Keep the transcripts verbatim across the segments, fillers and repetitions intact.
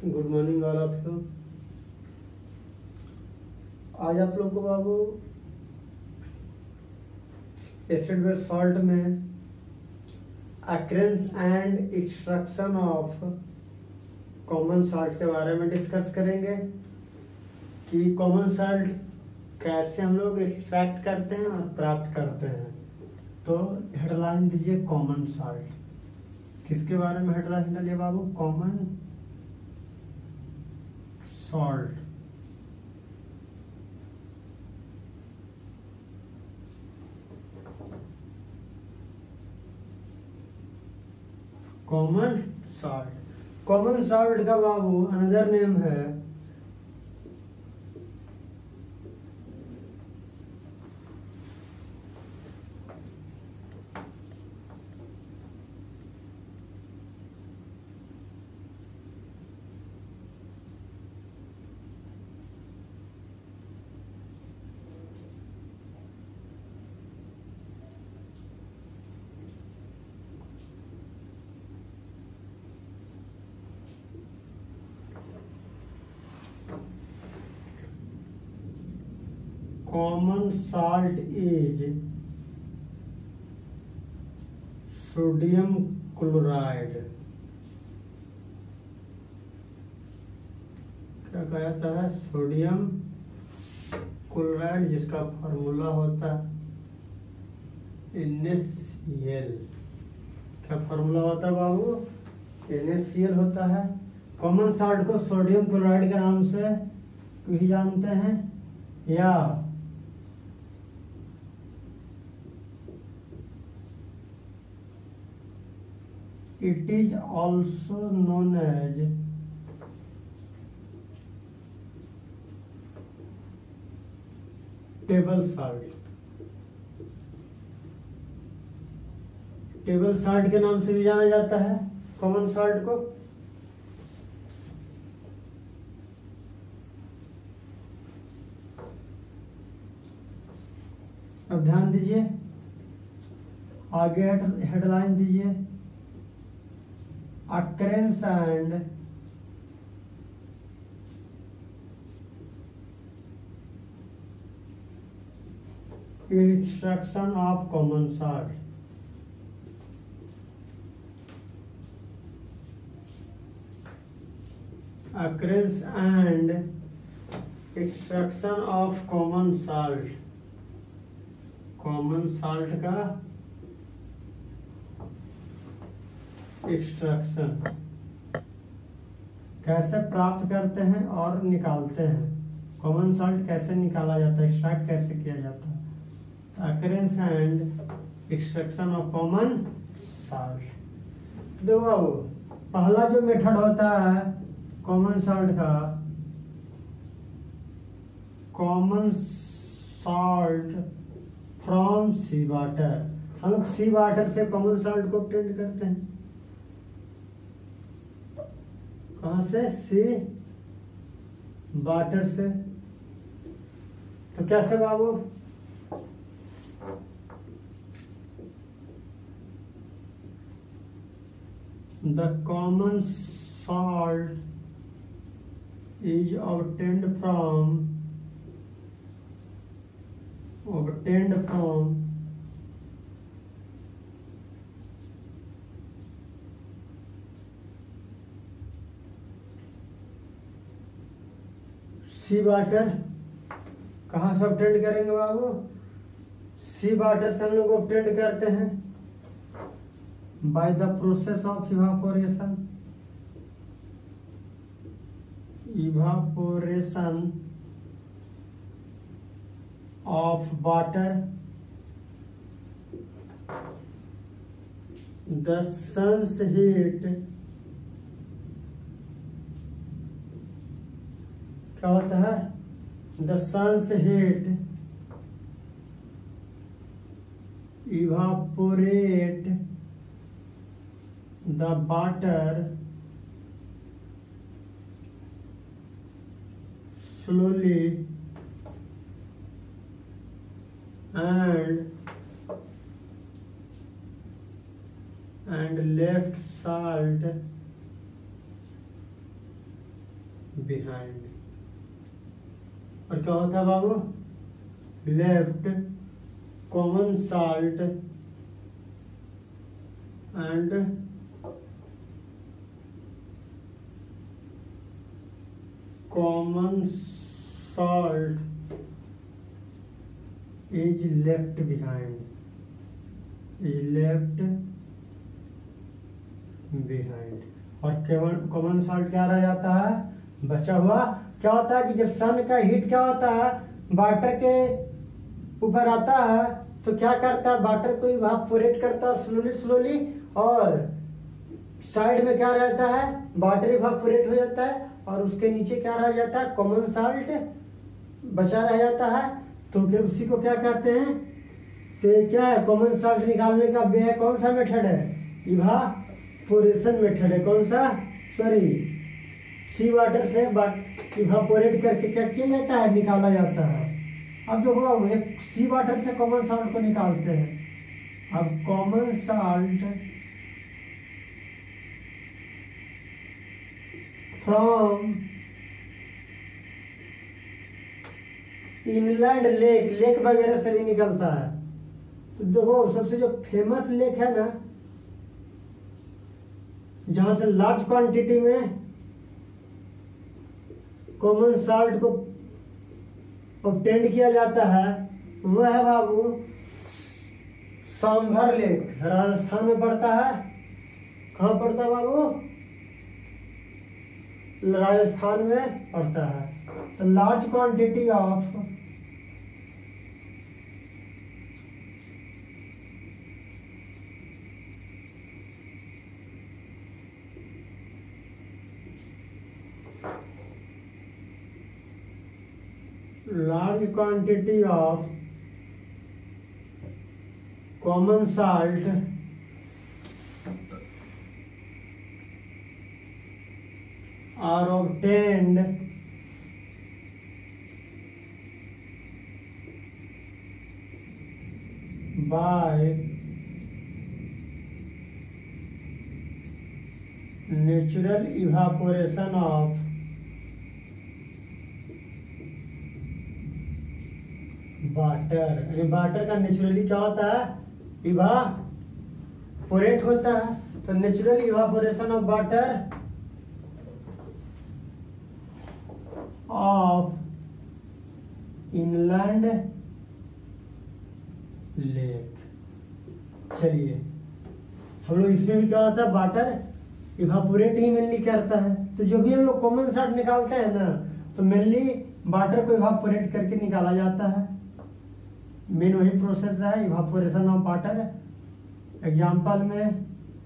Good morning all of you. आज आप लोग को बाबू एसिड बेस सॉल्ट में occurrence and extraction of common salt के बारे में डिस्कस करेंगे कि कॉमन सॉल्ट कैसे हम लोग एक्सट्रैक्ट करते हैं और प्राप्त करते हैं। तो हेडलाइन दीजिए कॉमन सॉल्ट। किसके बारे में हेडलाइन डालिए बाबू? Common salt. Common salt common salt का बाबू अनदर नेम है common salt is sodium chloride। क्या कहता है? सोडियम क्लोराइड, जिसका फॉर्मूला होता है एन ए सी एल। क्या फॉर्मूला होता है बाबू? एन ए सी एल होता है। कॉमन सॉल्ट को सोडियम क्लोराइड के नाम से भी जानते हैं, या it is also known as table salt. Table salt के नाम से भी जाना जाता है कॉमन सॉल्ट को। अब ध्यान दीजिए, आगे हेडलाइन दीजिए occurrence and extraction of common salt। occurrence and extraction of common salt। common salt का एक्सट्रैक्शन कैसे प्राप्त करते हैं और निकालते हैं। कॉमन सॉल्ट कैसे निकाला जाता है, एक्सट्रैक्ट कैसे किया जाता है। Occurrence and extraction of common salt. देखो बाबू, पहला जो मेथड होता है कॉमन सॉल्ट का, common salt from sea water. हम लोग सी वाटर से कॉमन सॉल्ट को ऑब्टेन करते हैं। कहां से? सी वाटर से। तो कैसे बाबू? The common salt is obtained from obtained from sea water. कहाँ से ऑब्टेन करेंगे बाबू? सी वाटर से हम लोग ऑब्टेन करते हैं by the process of evaporation. Evaporation of water, the sun's heat. क्या होता है? The sun's heat evaporate the water slowly and and left salt behind. और क्या होता है बाबू, left common salt and common salt is left behind, is left behind. और केवल कॉमन साल्ट क्या रह जाता है, बचा हुआ। क्या होता है कि जब सन का हीट क्या होता है, वाटर के ऊपर आता है तो क्या करता है, वाटर को इवापोरेट करता है स्लोली स्लोली, और साइड में क्या रहता है, वाटर इवापोरेट हो जाता है, और उसके नीचे क्या रह जाता है, कॉमन साल्ट बचा रह जाता है। तो क्या उसी को क्या कहते हैं, तो क्या है, कॉमन साल्ट निकालने का वे है, कौन सा मेथड है, इवापोरेशन मेथड है। कौन सा, सॉरी, सी वाटर से इवापोरेट करके क्या किया जाता है, निकाला जाता है। अब जो हुआ एक सी वाटर से कॉमन साल्ट को निकालते हैं। अब common salt from inland lake, lake वगैरह से भी निकलता है। तो देखो सबसे जो फेमस लेक है ना, जहां से लार्ज क्वांटिटी में कॉमन साल्ट को ऑब्टेंड किया जाता है, वह है बाबू सांभर लेक, राजस्थान में पड़ता है। कहाँ पड़ता है बाबू, राजस्थान में पड़ता है। तो large quantity of large quantity of common salt are obtained by natural evaporation of water. Water का नेचुरली क्या होता है, इवापोरेट होता है। तो natural evaporation of water of inland lake. चलिए, हम लोग इसमें भी क्या होता है, वाटर इवापोरेट ही मेनली करता है। तो जो भी हम लोग कॉमन साल्ट निकालते हैं ना, तो मेनली वाटर को इवापोरेट करके निकाला जाता है। मेन वही प्रोसेस है, इवापोरेशन ऑफ वाटर। एग्जाम्पल में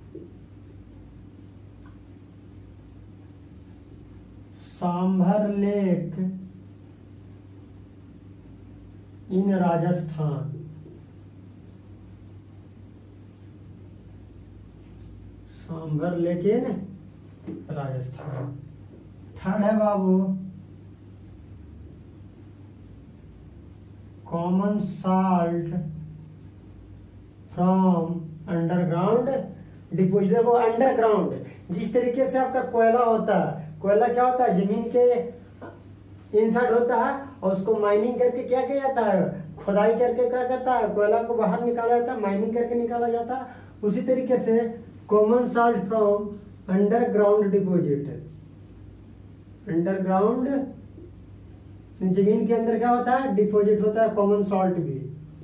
Sambhar lake in Rajasthan, Sambhar lake in Rajasthan. Third है बाबू common salt from underground deposit. देखो अंडरग्राउंड, जिस तरीके से आपका कोयला होता है, कोयला क्या होता है, जमीन के इनसाइड होता है, और उसको माइनिंग करके क्या किया जाता है, खुदाई करके क्या करता है, कोयला को बाहर निकाला जाता है, माइनिंग करके निकाला जाता है। उसी तरीके से common salt from underground deposit, underground जमीन के अंदर क्या होता है, डिपोजिट होता है कॉमन सॉल्ट भी।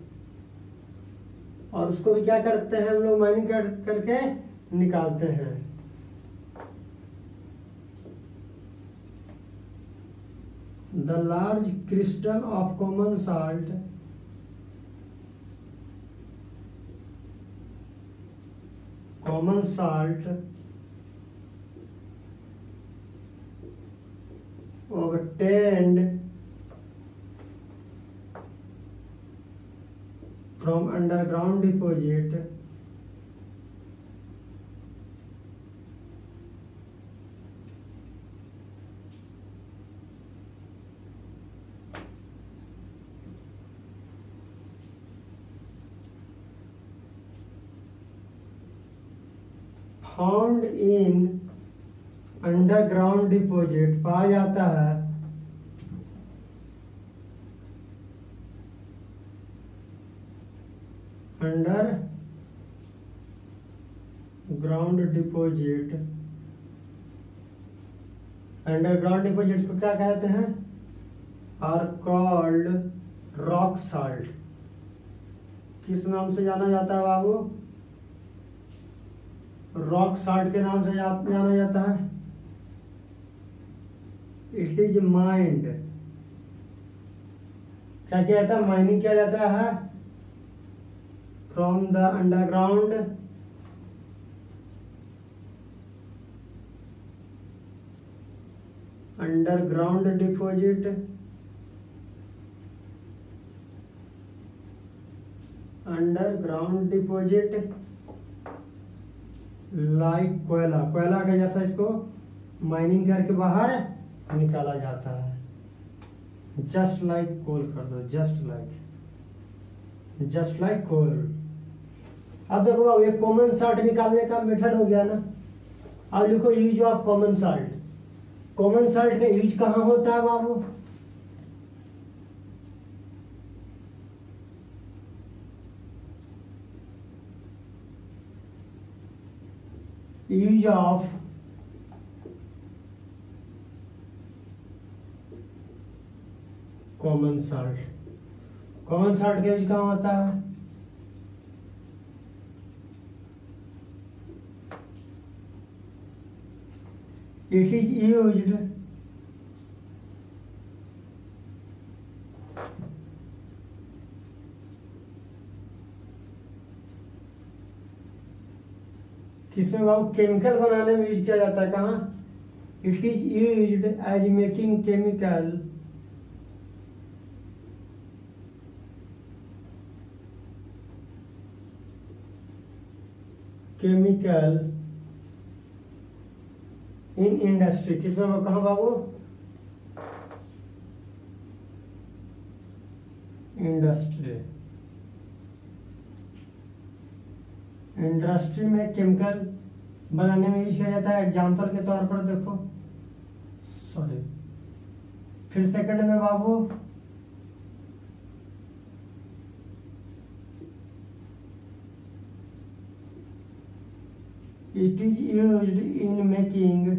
और उसको भी क्या करते हैं हम लोग, माइनिंग कर, करके निकालते हैं। The large crystal of common salt common salt obtained from underground deposit found in underground deposit पाया जाता है underground deposit. Underground deposits को क्या कहते हैं? Are called rock salt. किस नाम से जाना जाता है बाबू? रॉक साल्ट के नाम से जा, जाना जाता है। इट इज माइंड, क्या किया जाता है? माइनिंग किया जाता है from the underground underground deposit underground deposit like कोयला। कोयला का जैसा इसको माइनिंग करके बाहर निकाला जाता है। जस्ट लाइक कोल कर दो, just like just like coal. अब देखो बाबू, ये कॉमन साल्ट निकालने का मेथड हो गया ना। अब लिखो use of common salt. Common salt का यूज कहाँ होता है बाबू? Use of common salt. Common salt का यूज कहाँ होता है? इट इज यूज्ड किसमें बाबू? केमिकल बनाने में यूज किया जाता है। कहाँ? It is used as making chemical chemical in industry. किसमें? कहाँ बाबू? इंडस्ट्री। इंडस्ट्री में केमिकल बनाने में यूज किया जाता है। एग्जाम्पल के तौर पर देखो, सॉरी फिर सेकंड में बाबू, it is used in making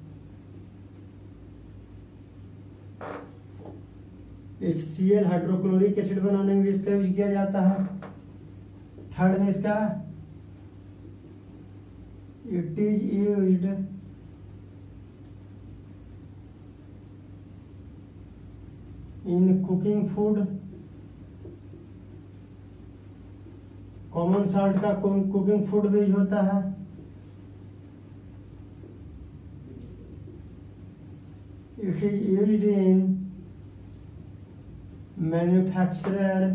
H C L hydrochloric acid बनाने में इसका यूज किया जाता है। थर्ड में इसका it is used in cooking food. Common salt का कुकिंग फूड भी यूज होता है। It is used in manufacturer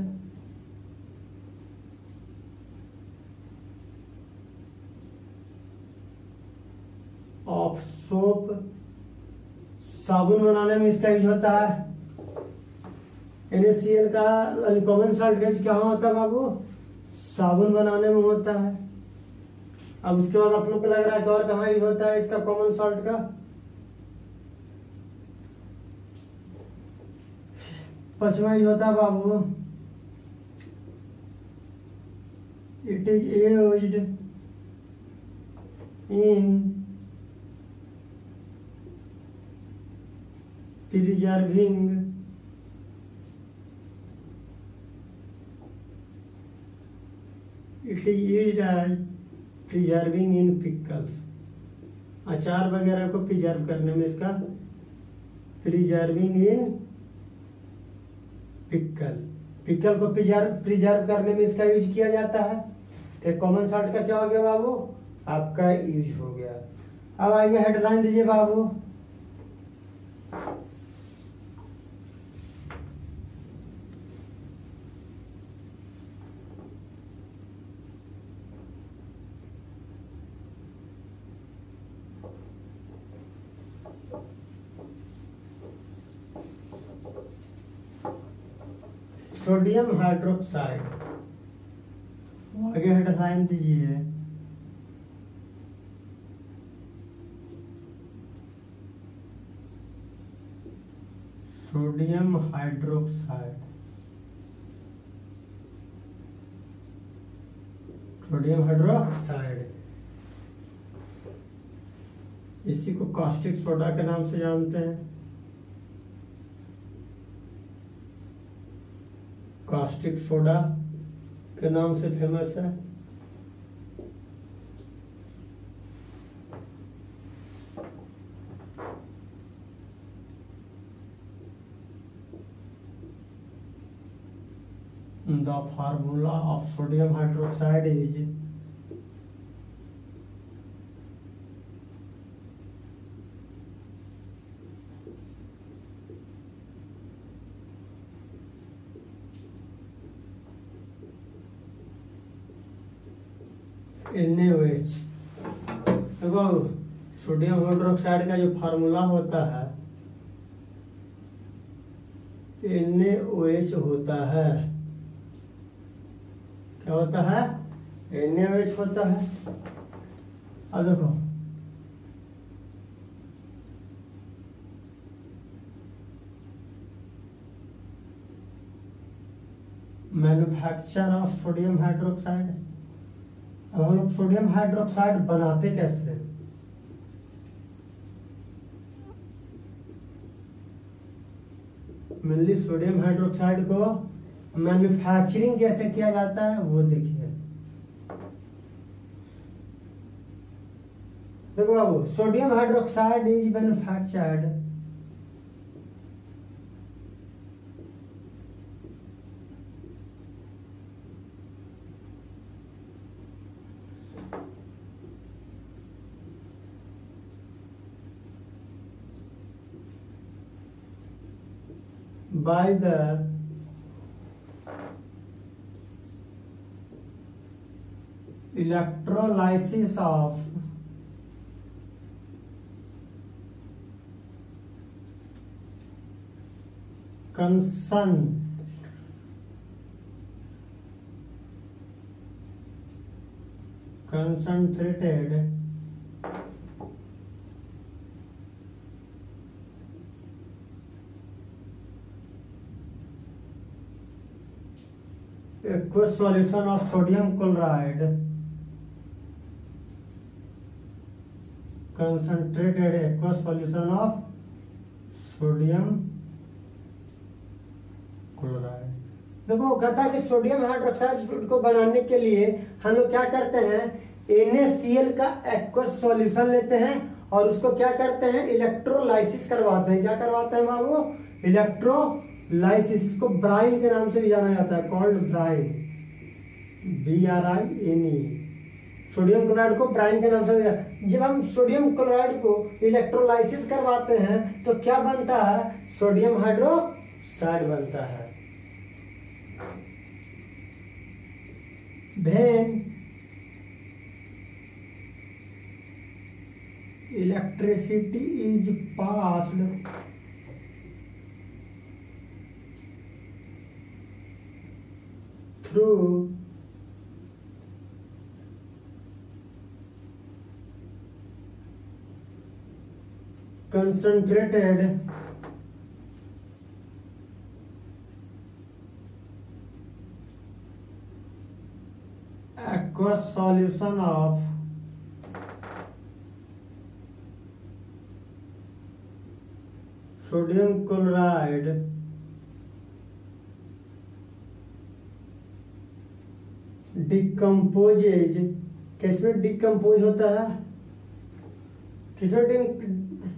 of soap. साबुन बनाने में इसका यूज होता है। एन ए सी एल का कॉमन साल्ट का यूज कहाँ होता है बाबू? साबुन बनाने में होता है। अब उसके बाद आप लोग को लग रहा है कि और कहाँ यूज होता है इसका कॉमन साल्ट का? पांचवा यूज होता है बाबू, it is used in preserving it is used as preserving in pickles. अचार वगैरह को प्रिजर्व करने में इसका प्रिजर्विंग इन पिकल। पिकल को प्रिजर्व प्रिजर्व करने में इसका यूज किया जाता है। तो कॉमन साल्ट का क्या हो गया बाबू? आपका यूज हो गया। अब आइए हेडलाइन दीजिए बाबू। Sodium hydroxide. आगे हेडलाइन दीजिए, सोडियम हाइड्रोक्साइड, सोडियम हाइड्रोक्साइड, इसी को कास्टिक सोडा के नाम से जानते हैं। कास्टिक सोडा के नाम से फेमस है। The formula of sodium hydroxide is N A O H. देखो सोडियम हाइड्रोक्साइड का जो फार्मूला होता है एन ए ओ एच होता है। क्या होता है? एन ए ओ एच होता है। अब देखो मैन्युफैक्चर ऑफ सोडियम हाइड्रोक्साइड। अब हम लोग सोडियम हाइड्रोक्साइड बनाते कैसे? मेनली सोडियम हाइड्रोक्साइड को मैन्युफैक्चरिंग कैसे किया जाता है वो देखिए। देखो बाबू, sodium hydroxide is manufactured by the electrolysis of concern concentrated aqueous solution of sodium chloride concentrated aqueous solution of sodium chloride। देखो कहता है कि सोडियम हाइड्रोक्साइड को बनाने के लिए हम लोग क्या करते हैं, एन ए सी एल का एक्वस सॉल्यूशन लेते हैं और उसको क्या करते हैं, इलेक्ट्रोलाइसिस करवाते हैं। क्या करवाते हैं बाबू? इलेक्ट्रोलाइसिस। इसको ब्राइन के नाम से भी जाना जाता है, called brine, B R I N E. Sodium chloride को ब्राइन के नाम से। जब हम सोडियम क्लोराइड को इलेक्ट्रोलाइसिस करवाते हैं तो क्या बनता है, सोडियम हाइड्रोक्साइड बनता है। Then electricity is passed through concentrated aqueous solution of sodium chloride decomposes. किसमें डिकम्पोज होता है, किसमें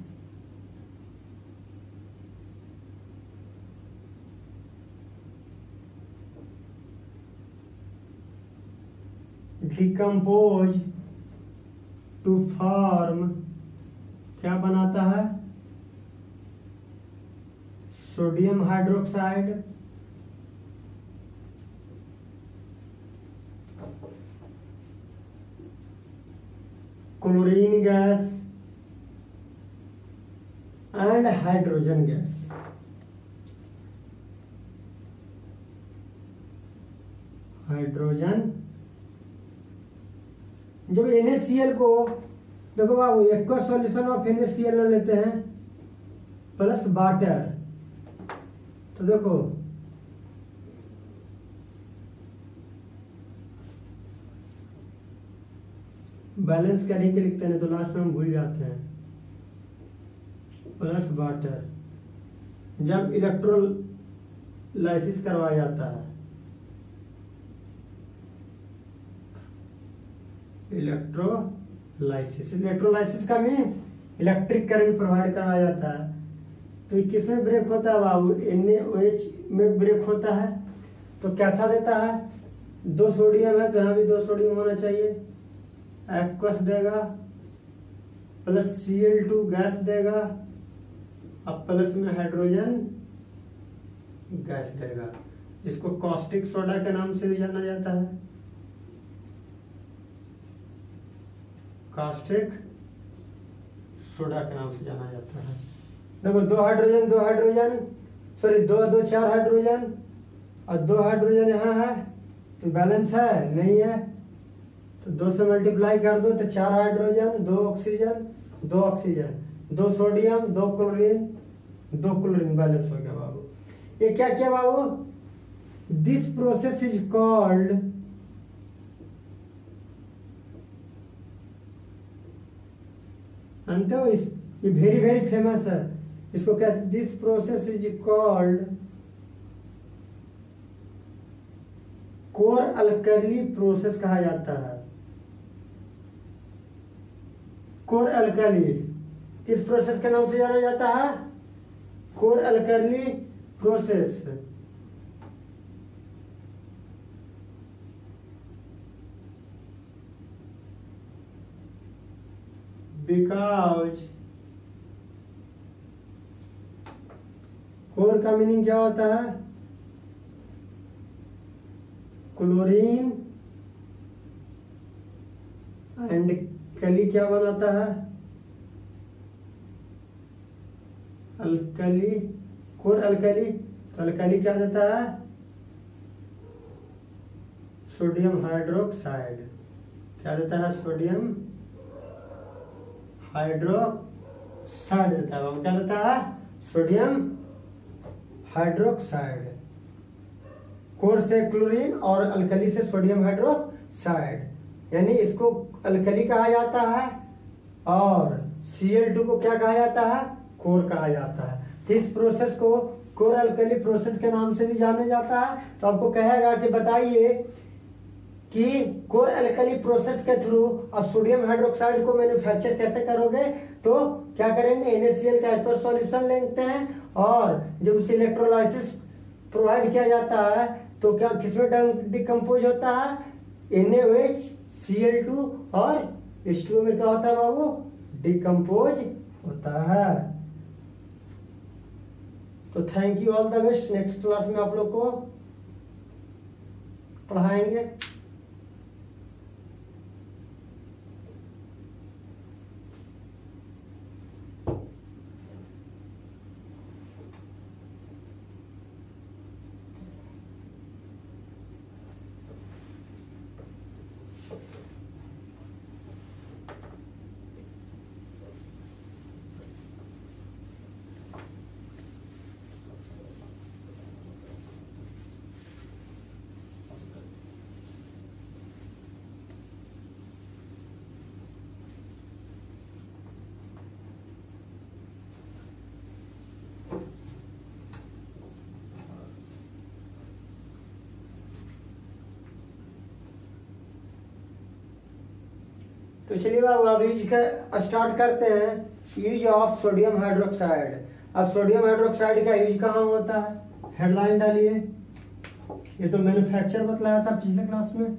डिकम्पोज टू फॉर्म, क्या बनाता है, sodium hydroxide chlorine gas and hydrogen gas. Hydrogen जब एन ए सी एल को, देखो बाबू, aqueous solution of N A C L लेते हैं प्लस वाटर, तो देखो बैलेंस करके लिखते हैं तो लास्ट में हम भूल जाते हैं। प्लस वाटर, जब इलेक्ट्रोलाइसिस करवाया जाता है, इलेक्ट्रोलाइसिस इलेक्ट्रोलाइसिस का मीन्स इलेक्ट्रिक करंट प्रोवाइड कराया जाता है। तो ये किस में ब्रेक होता है बाबू? एन ए ओ एच में ब्रेक होता है। तो कैसा देता है? दो सोडियम है तो यहाँ भी दो सोडियम होना चाहिए, एक्वस देगा, plus C L two gas देगा, अब प्लस में हाइड्रोजन गैस देगा। इसको कॉस्टिक सोडा के नाम से भी जाना जाता है, कास्टिक सोडा के नाम से जाना जाता है। देखो दो हाइड्रोजन दो हाइड्रोजन सॉरी दो दो चार हाइड्रोजन और दो हाइड्रोजन यहाँ है तो बैलेंस है नहीं है, तो दो से मल्टीप्लाई कर दो तो चार हाइड्रोजन दो ऑक्सीजन दो ऑक्सीजन दो सोडियम दो क्लोरीन दो क्लोरीन बैलेंस हो गया बाबू। ये क्या किया बाबू? दिस प्रोसेस इज कॉल्ड जानते हो, इस ये वेरी वेरी फेमस है, इसको कैसे? This process is called chlor alkali process कहा जाता है। कोर अल्कली किस प्रोसेस के नाम से जाना जाता है? Core alkali process. Because core का मीनिंग क्या होता है? क्लोरीन एंड कली क्या बनाता है? अल्कली। कोर अल्कली, तो अल्कली क्या देता है? Sodium hydroxide. क्या देता है? सोडियम हाइड्रोक्साइड देता है। क्या देता है? Sodium hydroxide. कोर से क्लोरीन और अल्कली से सोडियम हाइड्रोक्साइड, यानी इसको अल्कली कहा जाता है और सी एल टू को क्या कहा जाता है? कोर कहा जाता है। तो इस प्रोसेस को कोर अल्कली प्रोसेस के नाम से भी जाना जाता है। तो आपको कहेगा कि बताइए कि कोर अल्कली प्रोसेस के थ्रू आप सोडियम हाइड्रोक्साइड को मैन्युफैक्चर कैसे करोगे? तो क्या करेंगे? एन ए सी एल का एक्वस सॉल्यूशन लेते हैं और जब उसे इलेक्ट्रोलाइसिस प्रोवाइड किया जाता है तो क्या किसमें डिकम्पोज होता है? N A O H C L two और एच टू ओ में क्या होता है बाबू? डिकम्पोज होता है। तो thank you, all the best. Next class में आप लोग को पढ़ाएंगे। तो चलिए बाबू अब यूज का स्टार्ट करते हैं। Use of sodium hydroxide. अब सोडियम हाइड्रोक्साइड का यूज कहाँ होता है? हेडलाइन डालिए। ये तो मैन्युफैक्चर बतलाया था पिछले क्लास में।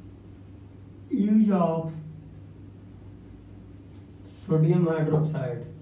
Use of sodium hydroxide